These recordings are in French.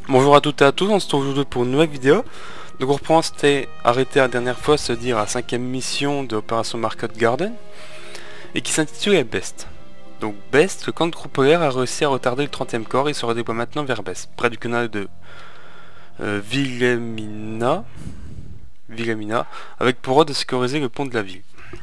Bonjour à toutes et à tous, on se retrouve aujourd'hui pour une nouvelle vidéo. Donc on reprend, c'était arrêté la dernière fois, se dire à la 5ème mission de l'opération Market Garden, et qui s'intitulait Best. Donc Best, le camp de groupe polaire a réussi à retarder le 30e corps et se redéploie maintenant vers Best, près du canal de Wilhelmina, avec pour ordre de sécuriser le pont de la ville.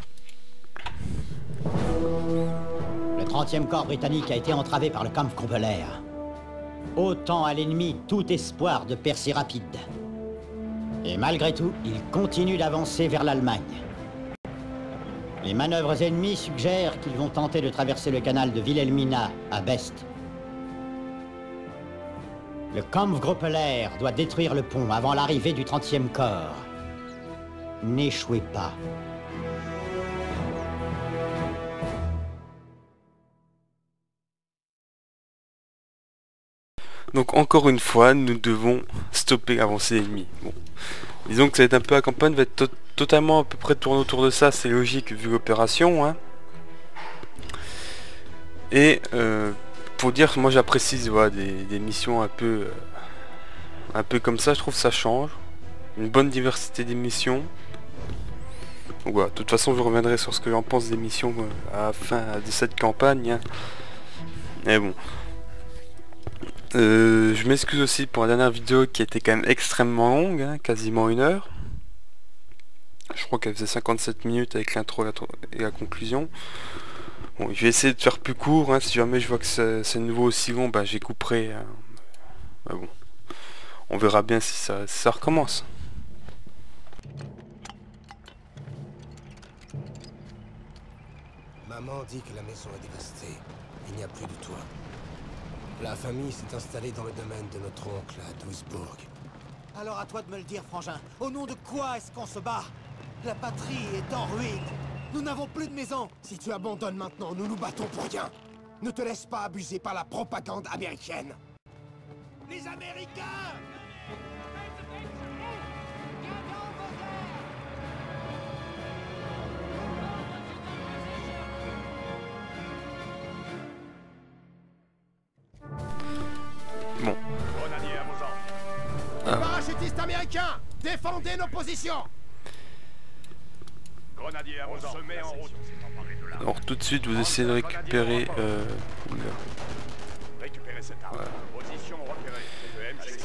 Le 30e corps britannique a été entravé par le Kampfgruppe. Autant à l'ennemi tout espoir de percée rapide. Et malgré tout, il continue d'avancer vers l'Allemagne. Les manœuvres ennemies suggèrent qu'ils vont tenter de traverser le canal de Wilhelmina à Best. Le Kampfgruppe doit détruire le pont avant l'arrivée du 30e corps. N'échouez pas. Donc encore une fois, nous devons stopper l'avancée ennemie. Bon. Disons que ça va être un peu, la campagne va être totalement à peu près tournée autour de ça, c'est logique vu l'opération. Hein. Et pour dire, moi j'apprécie voilà, des missions un peu comme ça, je trouve que ça change. Une bonne diversité des missions. Donc voilà, de toute façon je reviendrai sur ce que j'en pense des missions à la fin de cette campagne. Hein. Mais bon. Je m'excuse aussi pour la dernière vidéo qui était quand même extrêmement longue, hein, quasiment 1 heure. Je crois qu'elle faisait 57 minutes avec l'intro et la conclusion. Bon, je vais essayer de faire plus court, hein, si jamais je vois que c'est nouveau aussi long, bah j'y couperai. Hein. Bah bon, on verra bien si ça recommence. Maman dit que la maison est dévastée. Il n'y a plus de toit. La famille s'est installée dans le domaine de notre oncle à Duisburg. Alors à toi de me le dire, frangin. Au nom de quoi est-ce qu'on se bat? La patrie est en ruine. Nous n'avons plus de maison. Si tu abandonnes maintenant, nous nous battons pour rien. Ne te laisse pas abuser par la propagande américaine. Les Américains! Bon. Les parachutistes américains, défendez nos positions. Alors tout de suite vous essayez de récupérer Récupérez cette arme. Voilà. Position repérée. Le MG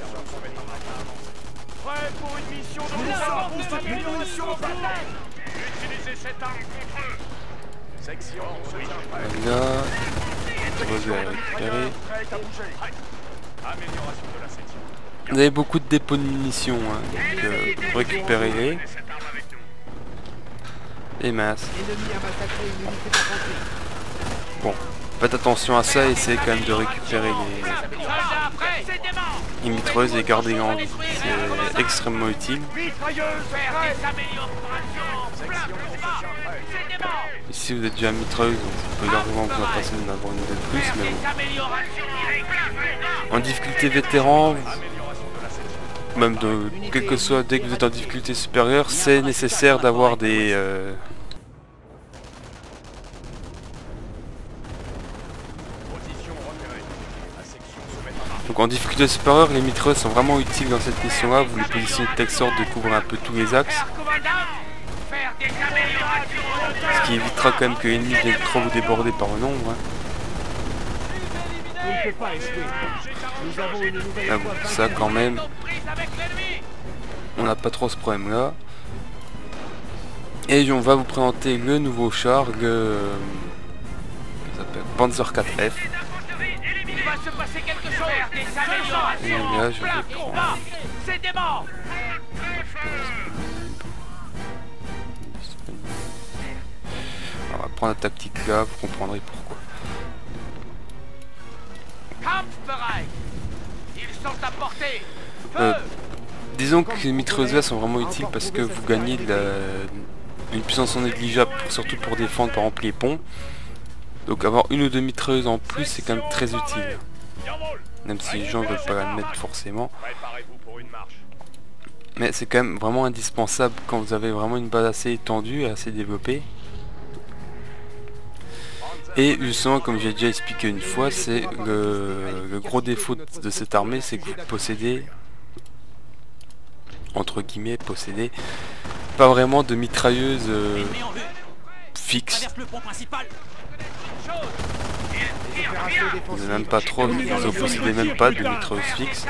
prêt pour une mission de utilisez cette arme contre eux. Section, on se tient prêt. là. Vous avez récupéré. Prêt à bouger. Amélioration de la section. Vous avez beaucoup de dépôts de munitions, hein, donc récupérez-les. Et mince. Bon, faites attention à ça, essayez quand même de récupérer les mitrailleuses et garder en vie. C'est extrêmement utile. Et si vous êtes déjà mitrailleuse, on peut largement vous en passer d'en avoir une de plus, mais bon. En difficulté vétéran, même de quel que soit, dès que vous êtes en difficulté supérieure, c'est nécessaire d'avoir des donc en difficulté supérieure, les mitrailleuses sont vraiment utiles dans cette mission là, vous les positionnez de telle sorte de couvrir un peu tous les axes. Ce qui évitera quand même que l'ennemi vienne trop vous déborder par le nombre. Hein. Ah bon, ça quand même, on n'a pas trop ce problème là. Et on va vous présenter le nouveau char, le Panzer 4F. Et là je vais prendre... On va prendre la tactique là, vous comprendrez pourquoi. Disons que les mitrailleuses là sont vraiment utiles parce que vous gagnez une puissance non négligeable, surtout pour défendre par exemple les ponts. Donc avoir une ou deux mitrailleuses en plus c'est quand même très utile. Même si les gens ne veulent pas l'admettre forcément. Mais c'est quand même vraiment indispensable quand vous avez vraiment une base assez étendue et assez développée. Et justement, comme j'ai déjà expliqué une fois, c'est le gros défaut de cette armée, c'est que vous possédez, entre guillemets, pas vraiment de mitrailleuse fixe. Vous n'avez même pas trop, vous possédez même pas de mitrailleuse fixe.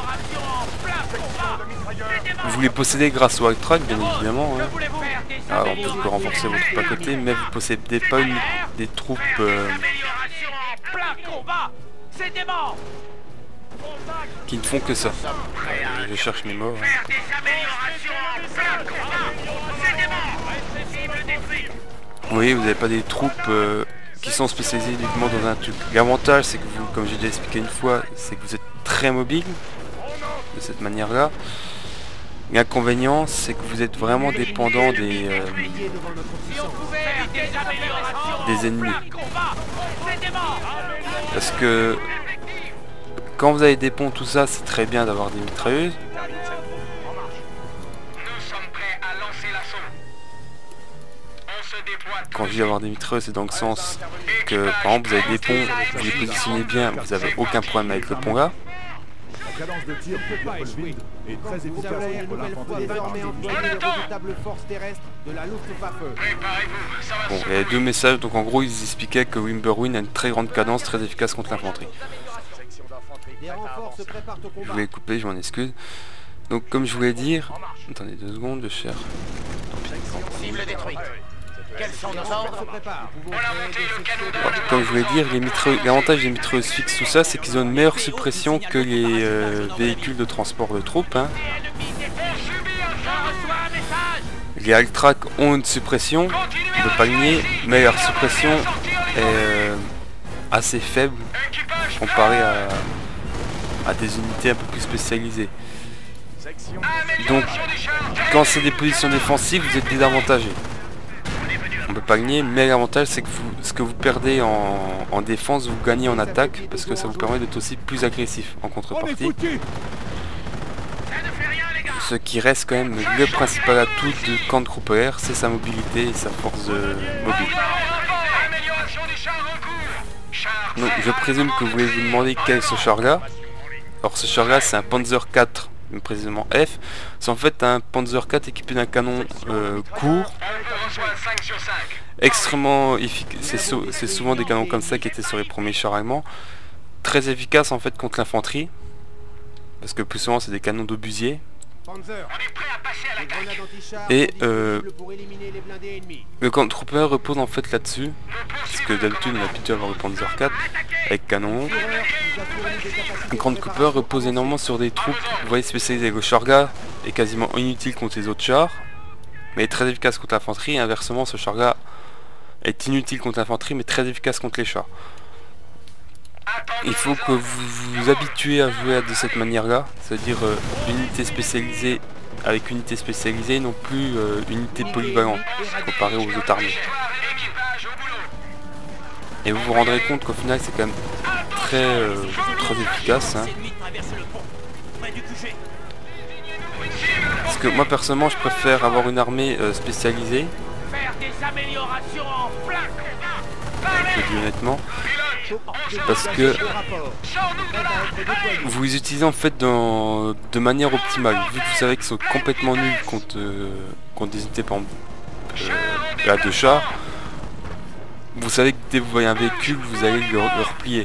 Vous les possédez grâce au Hack-Track, bien évidemment. Hein. Alors, on peut renforcer votre troupes à côté, mais vous possédez pas des troupes qui ne font que ça. Je cherche mes morts. Hein. Oui, vous n'avez pas des troupes qui sont spécialisées uniquement dans un truc. L'avantage, c'est que vous, comme j'ai déjà expliqué une fois, c'est que vous êtes très mobile de cette manière-là. L'inconvénient, c'est que vous êtes vraiment dépendant des ennemis. Parce que quand vous avez des ponts, tout ça, c'est très bien d'avoir des mitrailleuses. Quand je dis avoir des mitrailleuses, c'est dans le sens que, par exemple, vous avez des ponts, vous les positionnez bien, vous n'avez aucun problème avec le pont là. La cadence de tir de Polvin est très efficace contre l'infanterie redoutable force terrestre de la Luftwaffe. Bon, il y a deux messages, donc en gros ils expliquaient que Wimberwind a une très grande cadence, très efficace contre l'infanterie. Je voulais couper, je m'en excuse. Donc comme je voulais dire... Attendez 2 secondes, je cherche. Cible détruite. Quels sont nos ordres? Comme je voulais dire, l'avantage des mitrailleuses fixes, tout ça, c'est qu'ils ont une meilleure suppression que les véhicules de transport de troupes. Hein. Les Hack-Track ont une suppression, on ne peut pas le nier, mais leur suppression est assez faible comparée à des unités un peu plus spécialisées. Donc, quand c'est des positions défensives, vous êtes désavantagé. On peut pas le nier, mais l'avantage c'est que ce que vous perdez en défense, vous gagnez en attaque, parce que ça vous permet d'être aussi plus agressif en contrepartie. Ce qui reste quand même le principal atout du camp de Kruppler, c'est sa mobilité et sa force mobile. Donc je présume que vous voulez vous demander quel est ce char là. Alors ce char là c'est un Panzer IV, précisément F. C'est en fait un Panzer IV équipé d'un canon court, extrêmement efficace. C'est souvent des canons comme ça qui étaient sur les premiers chars allemands. Très efficace en fait contre l'infanterie, parce que plus souvent c'est des canons d'obusier. Et le camp de Trooper repose en fait là-dessus, parce que d'habitude on a l'habitude d'avoir le Panzer IV avec canon. Le camp de Trooper repose énormément sur des troupes, vous voyez, spécialisées. Le char-là est quasiment inutile contre les autres chars, mais est très efficace contre l'infanterie. Inversement, ce char-là est inutile contre l'infanterie, mais très efficace contre les chars. Il faut que vous vous habituez à jouer de cette manière-là, c'est-à-dire unité spécialisée avec unité spécialisée, non plus unité polyvalente, comparée aux autres armées. Et vous vous rendrez compte qu'au final, c'est quand même très efficace. Hein. Parce que moi, personnellement, je préfère avoir une armée spécialisée. Je le dis honnêtement. Parce que vous les utilisez en fait de manière optimale, vu que vous savez qu'ils sont complètement nuls contre des unités par exemple de chars. Vous savez que dès que vous voyez un véhicule, vous allez le replier.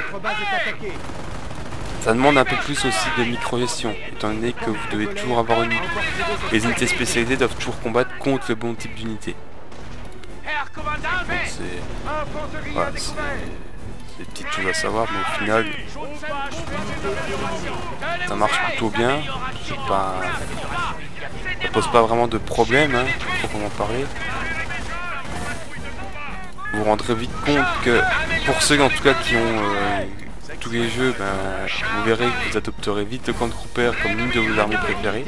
Ça demande un peu plus aussi de micro-gestion, étant donné que vous devez toujours avoir les unités spécialisées doivent toujours combattre contre le bon type d'unité. Voilà, des petites choses à savoir, mais au final ça marche plutôt bien. Ça pose pas vraiment de problème, hein, proprement parler. Vous vous rendrez vite compte que pour ceux en tout cas qui ont tous les jeux, vous verrez que vous adopterez vite le camp de Kruppler comme l'une de vos armées préférées,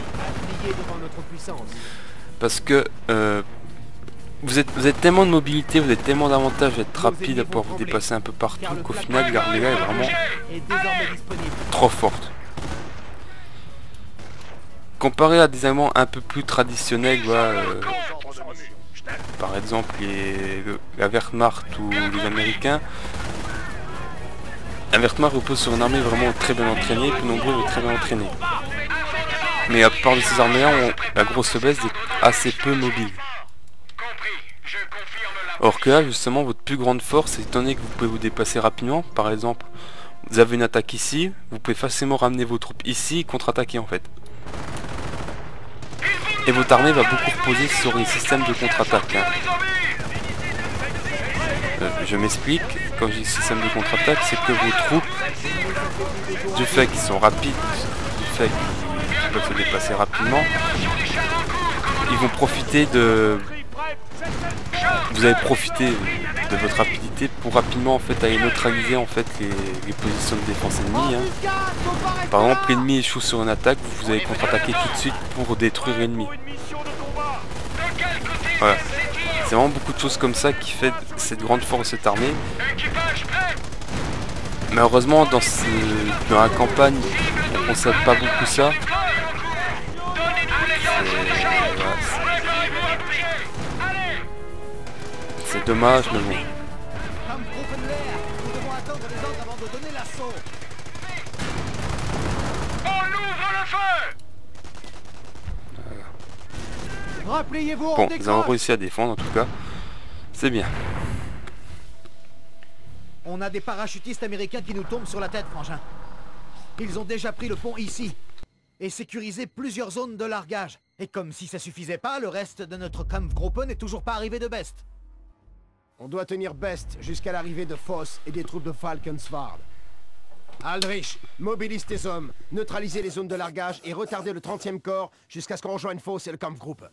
parce que vous avez tellement de mobilité, vous avez tellement d'avantages d'être rapide, à pouvoir vous dépasser un peu partout, qu'au final l'armée là est vraiment trop forte. Comparé à des Allemands un peu plus traditionnels, par exemple la Wehrmacht ou les Américains, la Wehrmacht repose sur une armée vraiment très bien entraînée, plus nombreuse et très bien entraînée. Mais la plupart de ces armées-là ont la grosse faiblesse d'être assez peu mobiles. Or que là, justement, votre plus grande force, étant donné que vous pouvez vous déplacer rapidement, par exemple, vous avez une attaque ici, vous pouvez facilement ramener vos troupes ici et contre-attaquer en fait. Et votre armée va beaucoup reposer sur les systèmes de contre-attaque. Hein. Je m'explique, quand je dis système de contre-attaque, c'est que vos troupes, du fait qu'ils sont rapides, du fait qu'ils peuvent se déplacer rapidement, ils vont profiter de... Vous allez profiter de votre rapidité pour rapidement en fait aller neutraliser en fait les positions de défense ennemies. Hein. Par exemple, l'ennemi échoue sur une attaque, vous allez contre-attaquer tout de suite pour détruire l'ennemi. Voilà. C'est vraiment beaucoup de choses comme ça qui fait cette grande force de cette armée. Malheureusement, dans la campagne, on ne constate pas beaucoup ça. C'est dommage, mais bon. Bon, nous avons réussi à défendre en tout cas. C'est bien. On a des parachutistes américains qui nous tombent sur la tête, frangin. Ils ont déjà pris le pont ici et sécurisé plusieurs zones de largage. Et comme si ça suffisait pas, le reste de notre Kampfgruppe n'est toujours pas arrivé de Best. On doit tenir Best jusqu'à l'arrivée de Voss et des troupes de Falkensward. Aldrich, mobilise tes hommes, neutralisez les zones de largage et retardez le 30e corps jusqu'à ce qu'on rejoigne Voss et le Kampfgruppe.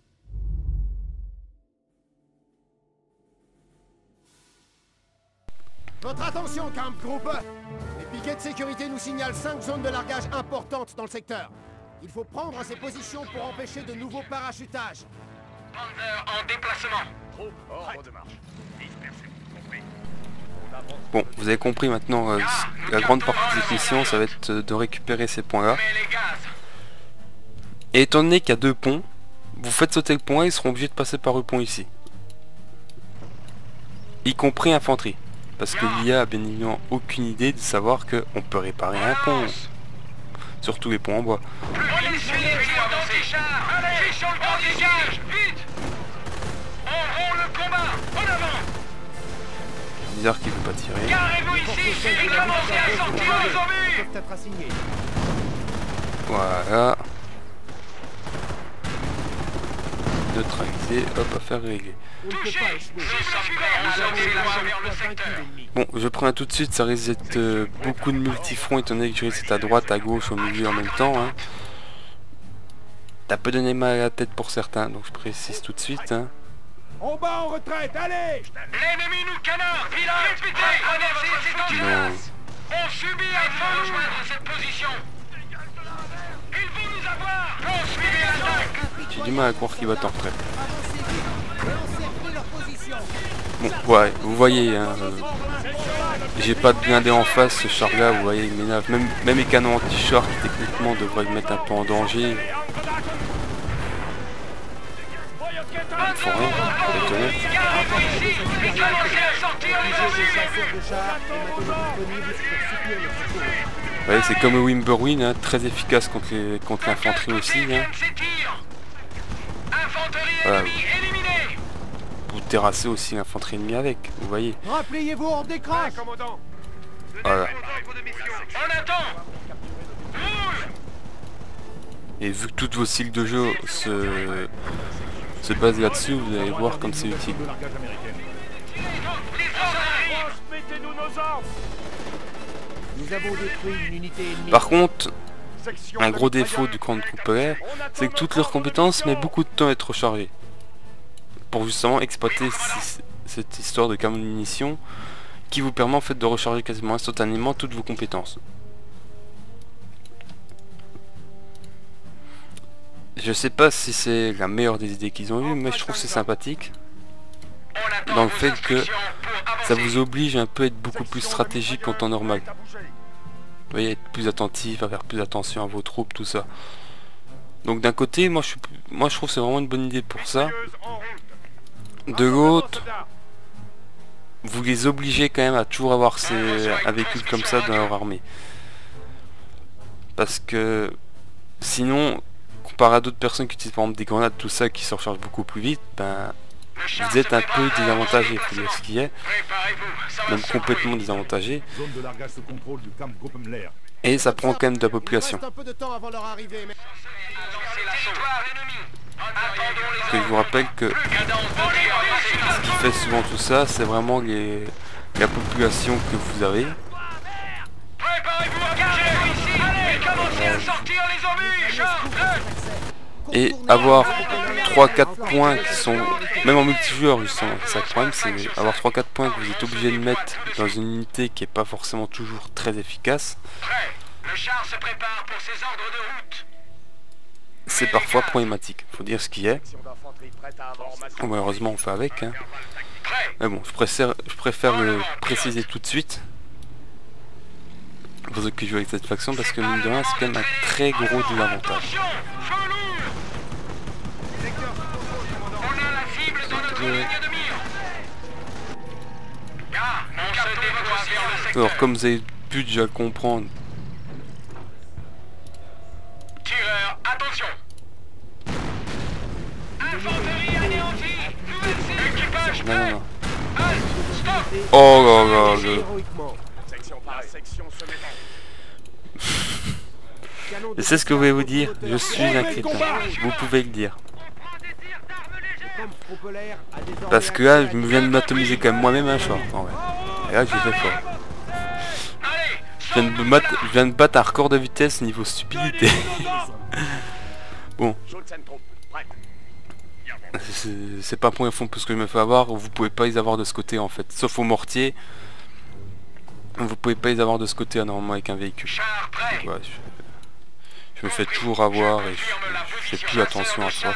Votre attention, Kampfgruppe! Les piquets de sécurité nous signalent 5 zones de largage importantes dans le secteur. Il faut prendre ces positions pour empêcher de nouveaux parachutages. Panzer en déplacement. Troupe ordre de marche. Dispersez, compris. Bon, vous avez compris maintenant, la grande partie de cette mission, ça va être de récupérer ces points-là. Et étant donné qu'il y a 2 ponts, vous faites sauter le pont, ils seront obligés de passer par le pont ici. Y compris infanterie. Parce que l'IA a bien évidemment aucune idée de savoir qu'on peut réparer un pont. Surtout les ponts en bois. Allez, sur le pont, dégage, vite. On rompt le combat, en avant. Bizarre qu'il ne veut pas tirer. Garez-vous ici et commencez à sortir les zombies. Peuvent être assignés. Voilà. Neutraliser, hop, affaire réglée. Bon, je prends tout de suite, ça risque d'être beaucoup de multifronts étant donné que je risque d'être à droite, à gauche, au milieu en même temps. Hein. T'as peu donné mal à la tête pour certains, donc je précise tout de suite. Hein. On bat en retraite, allez! L'ennemi nous canarde, pilote! Répétez, c'est dangereux! On subit afin de rejoindre cette position! Ils vont nous avoir! Poursuivez l'attaque! J'ai du mal à croire qu'il va en retraite. Bon, ouais, vous voyez, hein, j'ai pas de blindé en face, ce char-là, vous voyez, il m'énerve. Même les canons anti-char qui techniquement devraient le mettre un peu en danger. Ils font rien, pour être honnête. Vous voyez, c'est comme le Wimberwin, hein, très efficace contre l'infanterie aussi. Hein. Voilà. Vous terrassez aussi l'infanterie ennemie avec, vous voyez. Repliez-vous, on décroche. Voilà. On attend. Et vu que toutes vos cycles de jeu se basent là-dessus, vous allez voir comme c'est utile. Par contre, un gros défaut du camp de Kuppler, c'est que toutes leurs compétences mettent beaucoup de temps à être rechargées. Pour justement exploiter cette histoire de camion de munitions qui vous permet en fait de recharger quasiment instantanément toutes vos compétences. Je sais pas si c'est la meilleure des idées qu'ils ont eues, mais je trouve que c'est sympathique. Dans le fait que ça vous oblige un peu à être beaucoup plus stratégique qu'en temps normal. Vous voyez, être plus attentif, à faire plus attention à vos troupes, tout ça. Donc d'un côté, moi je trouve que c'est vraiment une bonne idée pour ça. De l'autre, vous les obligez quand même à toujours avoir un véhicule comme ça dans leur armée. Parce que sinon, comparé à d'autres personnes qui utilisent par exemple des grenades, tout ça, qui se rechargent beaucoup plus vite, ben vous êtes un peu désavantagé, faut dire ce qui est, même complètement désavantagé. Zone de largage sous contrôle du camp Gruppenlehr. Et ça prend quand même de la population. Il reste un peu de temps avant leur arrivée, mais... Parce que je vous rappelle que ce qui fait souvent tout ça, c'est vraiment la population que vous avez. Préparez-vous à bouger ici et commencez à sortir les obus. Charge. Et avoir 3-4 points qui sont, même en multijoueur justement, c'est ça le problème, c'est avoir 3-4 points que vous êtes obligé de mettre dans une unité qui est pas forcément toujours très efficace. Le char se prépare pour ses ordres de route. C'est parfois problématique, faut dire ce qui est. Bon, malheureusement on fait avec, hein. Mais bon, je préfère le préciser tout de suite pour ceux qui jouent avec cette faction, parce que mine de rien c'est quand même un très gros désavantage. On a la cible dans notre ligne de mire. On se déploie vers le secteur. Alors comme vous avez pu déjà le comprendre, Tireur, attention. Infanterie anéantie. Nouvelle cible. Équipage non, prêt. non. Halt. Stop. Oh là là, héroïquement. Section par section se met je sais ce que vous voulez vous dire, je suis un crétin, vous pouvez le dire. Parce que là, je me viens de m'atomiser quand même moi-même un short en vrai. Et là, j'ai fait fort. Je viens de battre un record de vitesse niveau stupidité. Bon. C'est pas pour fond parce que je me fais avoir, vous pouvez pas les avoir de ce côté en fait. Sauf au mortier. Vous pouvez pas les avoir de ce côté normalement avec un véhicule. Donc, ouais, je me fais toujours avoir et je fais plus attention à ça.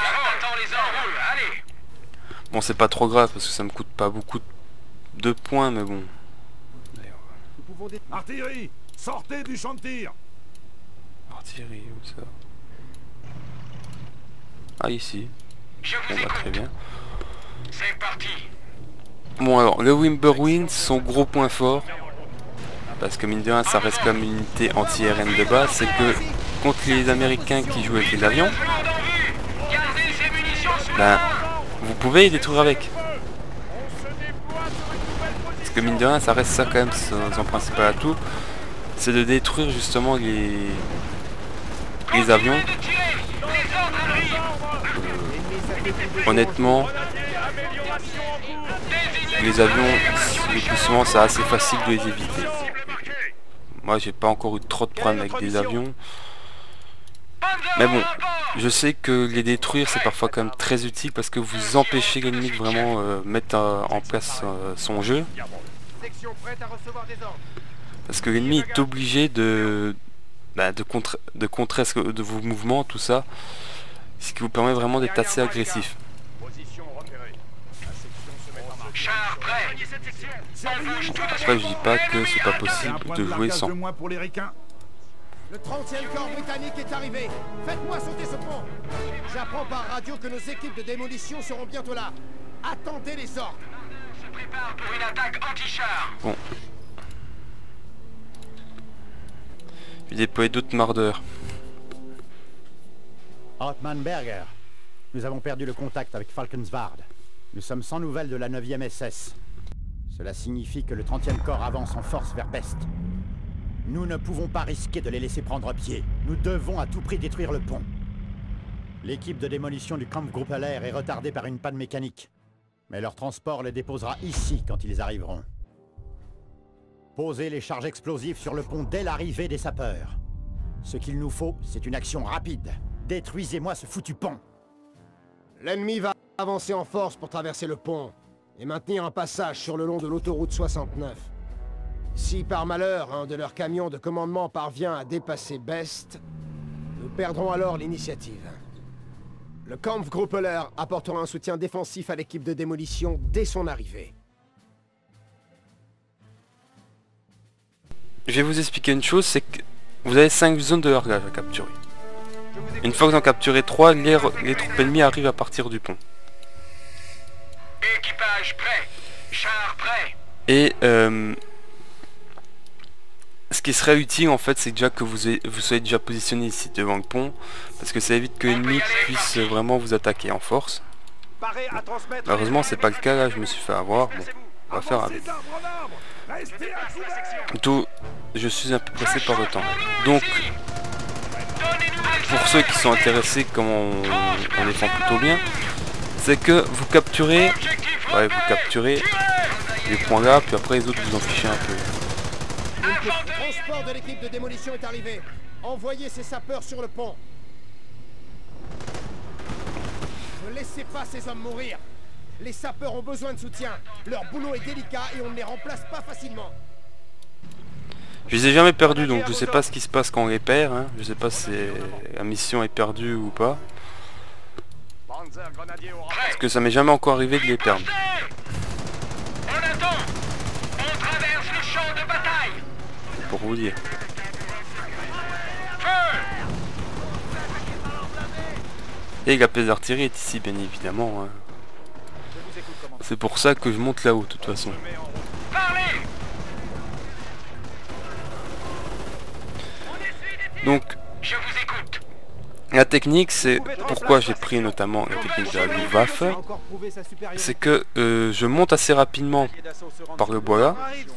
Bon, c'est pas trop grave parce que ça me coûte pas beaucoup de points, mais bon. Artillerie, sortez du champ de tir. Artillerie, où ça? Ah, ici. Bon, bah, très bien. C'est parti. Bon, alors, le Wimberwind, son gros point fort, parce que mine de rien, ça reste comme une unité anti-RN de base, c'est que contre les Américains qui jouent avec les avions, ben, vous pouvez les détruire avec. Parce que mine de rien, ça reste ça quand même, son principal atout, c'est de détruire justement les avions. Honnêtement, les avions, le plus souvent, c'est assez facile de les éviter. Moi, j'ai pas encore eu trop de problèmes avec des avions. Mais bon, je sais que les détruire, c'est parfois quand même très utile parce que vous empêchez l'ennemi de vraiment mettre en place son jeu. Parce que l'ennemi est obligé de contrer de vos mouvements, tout ça. Ce qui vous permet vraiment d'être assez agressif. Après, je dis pas que c'est pas possible de jouer sans. Le 30e corps britannique est arrivé. Faites-moi sauter ce pont. J'apprends par radio que nos équipes de démolition seront bientôt là. Attendez les ordres. On se prépare pour une attaque anti-char. Bon. Je vais déployer d'autres mardeurs. Hartmann Berger, nous avons perdu le contact avec Falkensward. Nous sommes sans nouvelles de la 9e SS. Cela signifie que le 30e corps avance en force vers Best. Nous ne pouvons pas risquer de les laisser prendre pied. Nous devons à tout prix détruire le pont. L'équipe de démolition du Kampfgruppe-Lehr est retardée par une panne mécanique. Mais leur transport les déposera ici quand ils arriveront. Posez les charges explosives sur le pont dès l'arrivée des sapeurs. Ce qu'il nous faut, c'est une action rapide. Détruisez-moi ce foutu pont. L'ennemi va avancer en force pour traverser le pont et maintenir un passage sur le long de l'autoroute 69. Si par malheur un de leurs camions de commandement parvient à dépasser Best, nous perdrons alors l'initiative. Le Kampfgruppe-Lehr apportera un soutien défensif à l'équipe de démolition dès son arrivée. Je vais vous expliquer une chose, c'est que vous avez 5 zones de largage à capturer. Une fois que vous en capturez 3, les troupes ennemies arrivent à partir du pont. Équipage prêt. Char prêt. Et ce qui serait utile en fait, c'est déjà que vous soyez déjà positionné ici devant le pont, parce que ça évite que l'ennemi puisse vraiment vous attaquer en force. Malheureusement c'est pas le cas là, je me suis fait avoir. Bon, on va faire avec. Plutôt, je suis un peu pressé par le temps. Donc, pour ceux qui sont intéressés comment on défend plutôt bien, c'est que vous capturez, les points là, puis après les autres vous en fichez un peu. Le transport de l'équipe de démolition est arrivé. Envoyez ces sapeurs sur le pont. Ne laissez pas ces hommes mourir. Les sapeurs ont besoin de soutien. Leur boulot est délicat et on ne les remplace pas facilement. Je les ai jamais perdus, donc je sais pas ce qui se passe quand on les perd. Hein. Je sais pas si la mission est perdue ou pas. Parce que ça m'est jamais encore arrivé de les perdre. On attend. On traverse le champ de bataille. Pour vous dire. Et la pièce d'artillerie est ici, bien évidemment. Hein. C'est pour ça que je monte là-haut, de toute façon. Donc, je vous écoute. La technique, c'est pourquoi j'ai pris notamment la technique de la Luftwaffe, c'est que je monte assez rapidement par le bois là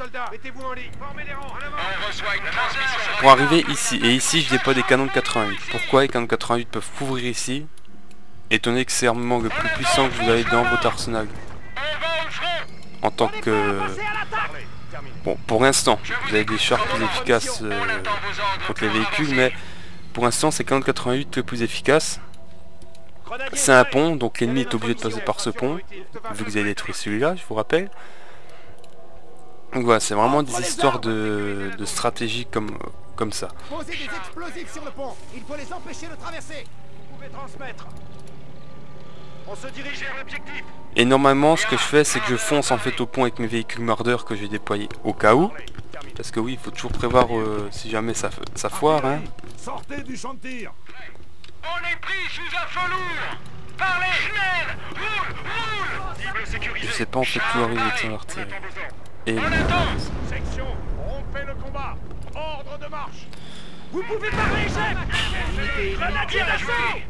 pour arriver ici. Et ici, je déploie des canons de 88. Pourquoi les canons de 88 peuvent couvrir ici, étant donné que c'est l'armement le plus puissant que vous avez dans votre arsenal en tant que... Bon, pour l'instant, vous avez des chars plus efficaces contre les véhicules, mais pour l'instant, c'est 40-88 le plus efficace. C'est un pont, donc l'ennemi est obligé de passer par ce pont, vu que vous avez détruit celui-là, je vous rappelle. Donc voilà, c'est vraiment des histoires de stratégie comme ça. Posez des explosifs sur le pont. Il faut les empêcher de traverser. Vous pouvez transmettre. On se dirige vers l'objectif. Et normalement, ce que je fais, c'est que je fonce en fait au pont avec mes véhicules mordeurs que j'ai déployés au cas où. Parce que oui, il faut toujours prévoir si jamais ça foire. Hein. Sortez du champ de tir. On est pris sous un feu lourd. Parlez, Schnell. Roule. Cible sécurisée. Je sais pas en fait tout arriver avec son artillerie. Et section, rompez le combat. Ordre de marche. Vous pouvez parler, chef. Grenadier d'assaut.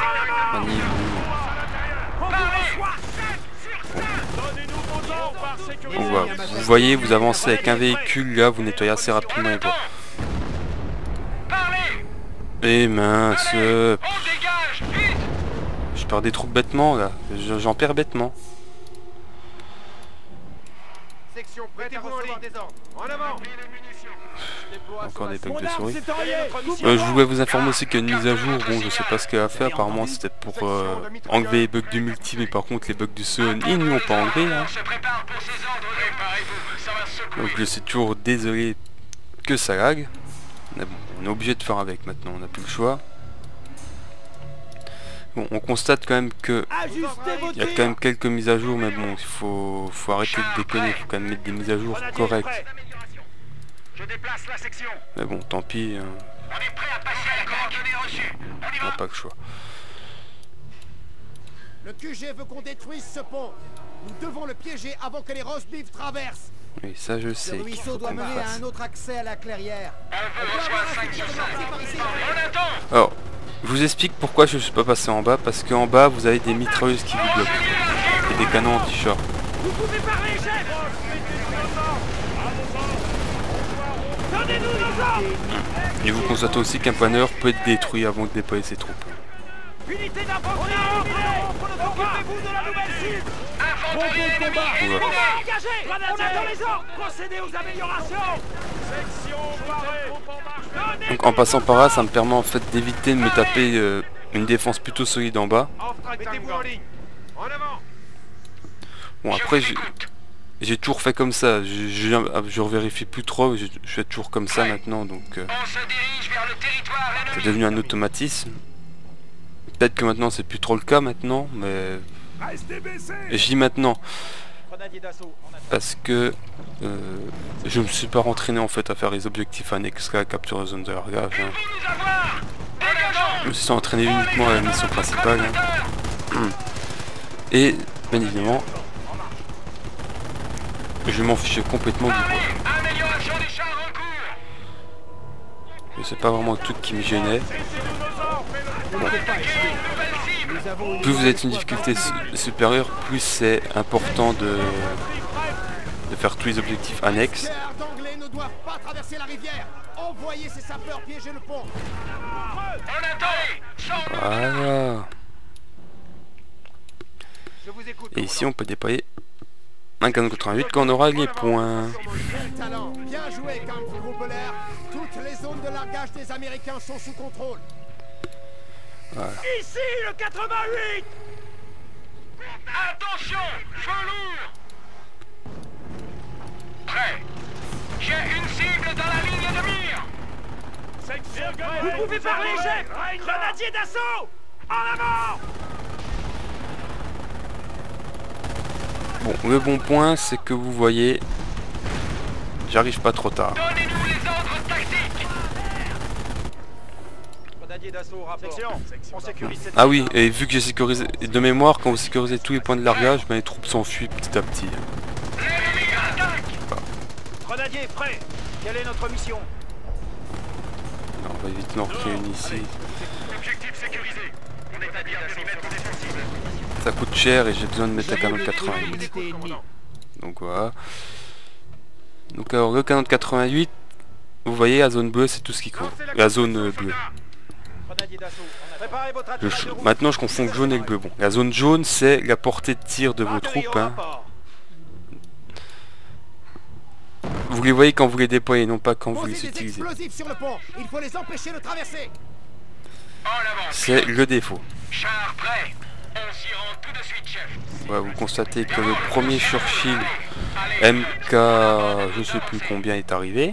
voilà. Vous voyez, vous avancez avec un véhicule, là vous nettoyez assez rapidement les bois. Et mince, je perds des troupes bêtement là, j'en perds bêtement. Encore des bugs de souris. Je voulais vous informer aussi qu'il y a une mise à jour. Bon, je sais pas ce qu'elle a fait. Apparemment, c'était pour enlever les bugs du multi, mais par contre, les bugs du Sun, ils ne l'ont pas enlevé. Hein. Donc, je suis toujours désolé que ça lag. Mais bon, on est obligé de faire avec maintenant. On n'a plus le choix. Bon, on constate quand même que il y a quand même quelques mises à jour, mais bon, il faut arrêter de déconner. Il faut quand même mettre des mises à jour correctes. Je déplace la section. Mais bon, tant pis. On est prêt à passer à la coordonnée reçue. On y On n'a va. pas le choix. Le QG veut qu'on détruise ce pont. Nous devons le piéger avant que les roast-beef traversent. Oui, ça je Ce sais. qu'il ruisseau faut doit qu'on mener à fasse. un autre accès à la clairière. On vous reçoit 5 sur 5. On attend. Alors, je vous explique pourquoi je ne suis pas passé en bas. Parce qu'en bas, vous avez des mitrailleuses qui vous bloquent. Et des canons anti-char. Vous pouvez parler, chef. Donnez-nous nos ordres. Et vous constatez aussi qu'un planeur peut être détruit avant de déployer ses troupes. Unité d'infanterie éliminée. Occupez-vous de la nouvelle cible. Infanterie ennemie. Oula. Engagé. On attend les ordres. Procédez aux améliorations. Section barrée. Donc en passant par là, ça me permet en fait d'éviter de me taper une défense plutôt solide en bas. Mettez-vous en ligne. En avant. Bon après j'ai toujours fait comme ça, je revérifie plus trop, je fais toujours comme ça maintenant, donc On se dirige vers le territoire c'est ennemi. devenu un automatisme. Peut-être que maintenant c'est plus trop le cas maintenant, mais Restez baissés. et je dis maintenant parce que je me suis pas rentraîné en fait à faire les objectifs annexes à la capture de zone de largage. Hein. Vous nous avoir. Dégageons. Je me suis entraîné uniquement à la mission principale. Hein. Et bien évidemment, je m'en fiche complètement du poids. Amélioration des chars en cours. C'est pas vraiment un truc qui me gênait. Attaquez une nouvelle cible. Plus vous êtes une difficulté supérieure, plus c'est important de faire tous les objectifs annexes. Les tiers d'anglais ne doivent pas traverser la rivière. Envoyez ces sapeurs piéger le pont. On attend. Voilà. Je vous écoute. Et ici on peut déployer un canon 88 quand on aura les points. Quel talent. Bien joué, Kampfgrubeler. Toutes les zones de largage des Américains sont sous contrôle. Voilà. Ici le 88. Attention, feu lourd. Prêt. J'ai une cible dans la ligne de mire. Vous pouvez parler, chef. Grenadier d'assaut. En avant. Bon, le bon point c'est que vous voyez, j'arrive pas trop tard. Donnez-nous les ordres tactiques. Grenadier d'assaut au rapport. On sécurise cette Ah oui, et vu que j'ai sécurisé, de mémoire, quand vous sécurisez tous les points de largage, ben, les troupes s'enfuient petit à petit. L'ennemi attaque. Grenadier prêt. Quelle est notre mission? Alors, on va vite en recréer une ici. Objectif sécurisé. On est à 10 périmètre défensif. Ça coûte cher et j'ai besoin de mettre un canon de 88. Donc voilà. Donc alors le canon de 88, vous voyez la zone bleue c'est tout ce qui compte. La zone bleue. Grenadier d'assaut. Préparez votre attaque de route. Maintenant je confonds le jaune et le bleu. Bon, la zone jaune c'est la portée de tir de vos Artillerie troupes. au Hein. rapport. Vous les voyez quand vous les déployez, non pas quand vous les Posez des utilisez. explosifs sur le pont. Il faut les empêcher de traverser. En avant. C'est le défaut. Char prêt. On s'y rend tout de suite, chef. Voilà, vous constatez que le premier Churchill MK je sais plus combien est arrivé.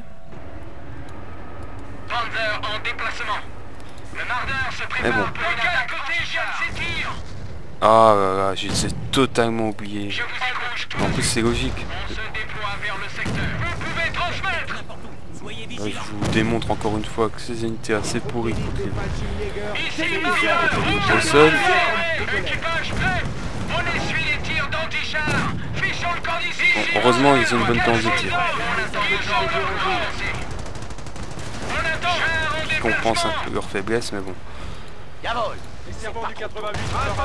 Panzer en déplacement. Le Marder se Mais prépare bon. pour une attaque anti-char. Ses tirs. Ah là là, j'ai totalement oublié. Je vous accroche tout En de plus suite. c'est logique. On se déploie vers le secteur. Vous pouvez transmettre. Je vous démontre encore une fois que ces unités assez pourries. Ici Marder. Au sol. Équipage prêt. On essuie les tirs d'anti-char. Fichons le camp d'ici. Bon, heureusement ils ont une bonne temps de tir. Ils ont leur commencé. On attend. Char en Je compense un déplacement. peu leur faiblesse mais bon. Les servants du 88.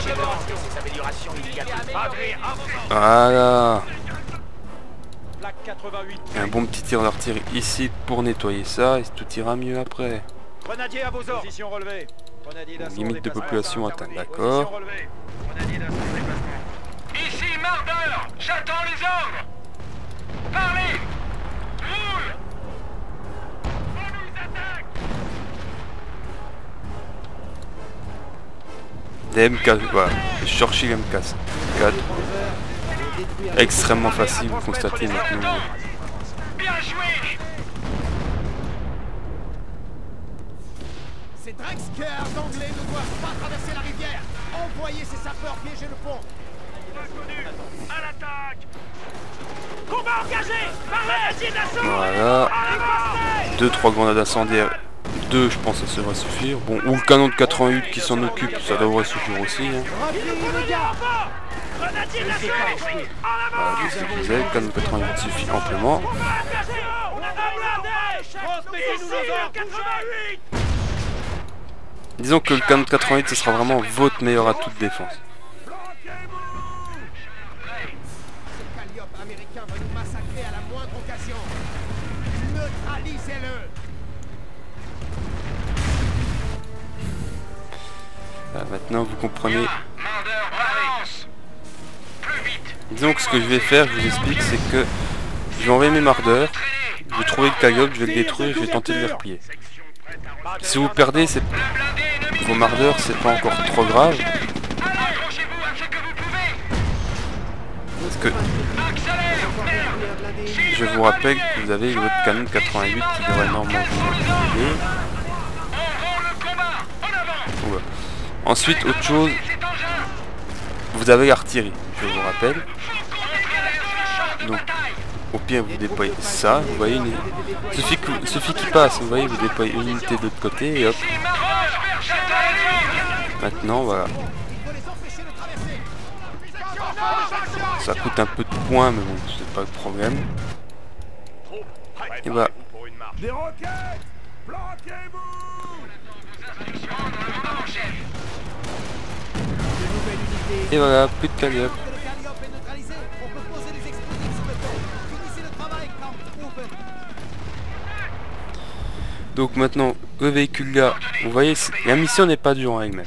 Voilà. Plaque 88. Un bon petit tir d'artillerie ici pour nettoyer ça et tout ira mieux après. Grenadier à vos ordres. Position relevée. Grenadier d'assaut. Limite de déplacement. population atteinte, Position d'accord. relevée. Grenadier d'assaut en déplacement. Ici Marder. J'attends les ordres. Parlez. Roule. On nous attaque. Des MK, voilà. Les Churchill MK 4. Extrêmement facile, vous constatez maintenant. Bien joué. Ces Drexker d'anglais ne doivent pas traverser la rivière. Envoyez ces sapeurs piéger le pont. Reconnu. À l'attaque. Combat engagé. Grenadier d'assaut. Voilà. 2-3 grenades incendiaires. 2 je pense que ça devrait suffire. Bon, ou le canon de 88 qui s'en occupe, ça devrait suffire aussi. Hein. Grenadier d'assaut. Voilà, tout ce que vous avez, le canon de 88 suffit amplement. Transmettez-nous nos ordres. 88. Disons que le canon de 88 ce sera vraiment votre meilleur atout de défense. Ce Calliope américain va nous massacrer à la moindre occasion. Neutralisez-le. Maintenant vous comprenez. Marder, avance. Plus vite. Disons que ce que je vais faire, je vous explique, c'est que je vais envoyer mes mardeurs, je vais trouver le Calliope, je vais le détruire, je vais tenter de les replier. Si vous perdez, c'est Le blindé ennemi. vos mardeurs, c'est pas encore trop grave, Accrochez-vous à ce que vous pouvez. parce que Accélère. Merde. je vous rappelle que vous avez votre canon de 88 qui devrait normalement vous aider. On rend le combat. En avant. Voilà. Ensuite, autre chose, Cet engin. vous avez l'artillerie, je vous rappelle. Faut contrer ce champ de Donc, bataille. au pire, vous déployez ça, vous voyez, suffit qu'il passe, vous voyez, vous déployez une unité de l'autre côté et hop. Ici Marder. J'attends les ordres. Maintenant, voilà. Il faut les empêcher de traverser. Ça coûte un peu de points, mais bon, c'est pas le problème. Et bah. Des roquettes! Planquez-vous! Et voilà, plus de Calliope. Donc maintenant, le véhicule là, vous voyez, la mission n'est pas dure en elle-même.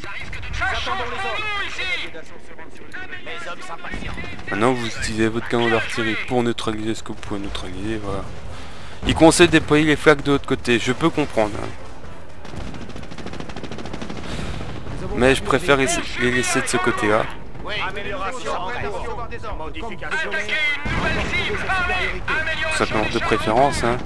Maintenant, vous utilisez votre canon d'artillerie pour neutraliser ce que vous pouvez neutraliser, voilà. Il conseille de déployer les flaques de l'autre côté, je peux comprendre. Hein. Mais je préfère les laisser de ce côté-là. Tout simplement de préférence. Hein.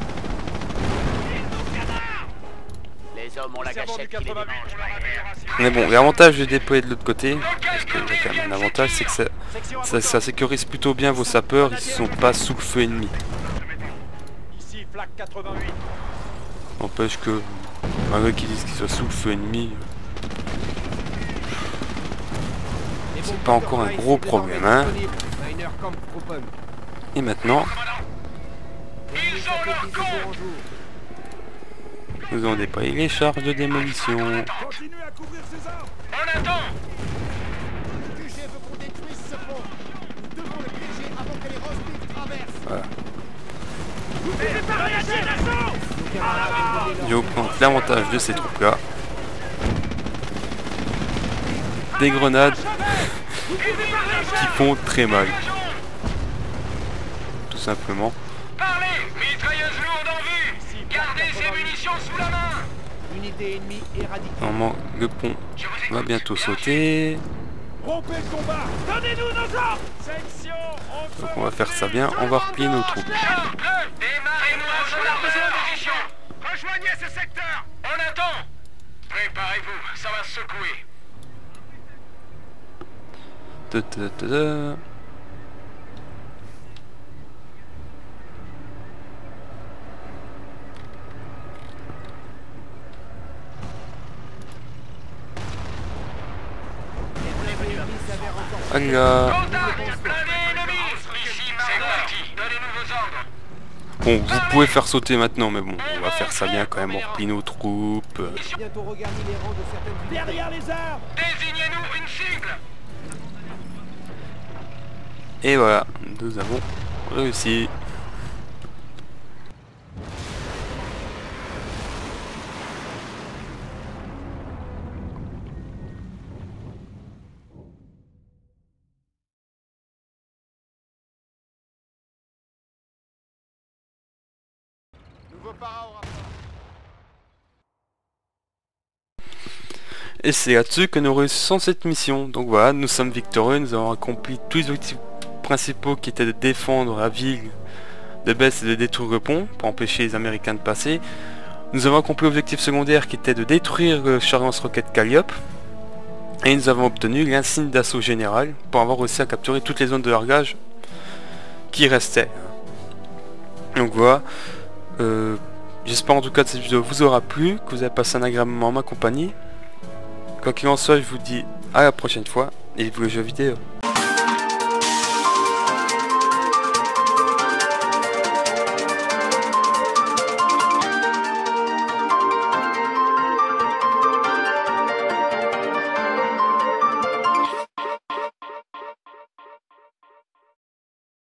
Mais bon, l'avantage de déployer de l'autre côté, parce qu'il y a quand même un avantage, c'est que ça sécurise plutôt bien vos sapeurs, ils ne sont pas sous le feu ennemi. N'empêche que, malgré qu'ils disent qu'ils soient sous le feu ennemi, c'est pas encore un gros problème, hein. Et maintenant, nous allons déployer les charges de démolition. On attend. Voilà. Je vous prends l'avantage de ces troupes là. Des grenades qui font très mal. Tout simplement. Parlez, mitrailleuse lourde en vue. Gardez ces munitions sous la main. Unité ennemie éradiquée. Normalement, le pont va bientôt sauter. Rompez le combat! Donnez-nous nos armes! Section, Donc on va faire ça bien, on va replier nos troupes. Démarrez-moi sur la position. Rejoignez ce secteur. On attend. Préparez-vous, ça va secouer. Allez là. Bon, vous pouvez faire sauter maintenant, mais bon, on va faire ça bien quand même, on replie nos troupes. derrière les arbres! Désignez-nous une cible. Et voilà, nous avons réussi. Et c'est là-dessus que nous réussissons cette mission. Donc voilà, nous sommes victorieux, nous avons accompli tous les objectifs principaux qui étaient de défendre la ville de Best et de détruire le pont pour empêcher les Américains de passer. Nous avons accompli l'objectif secondaire qui était de détruire le char lance-roquette Calliope. Et nous avons obtenu l'insigne d'assaut général pour avoir réussi à capturer toutes les zones de largage qui restaient. Donc voilà. J'espère en tout cas que cette vidéo vous aura plu, que vous avez passé un agréable moment en ma compagnie. Quoi qu'il en soit, je vous dis à la prochaine fois et vive le jeu vidéo.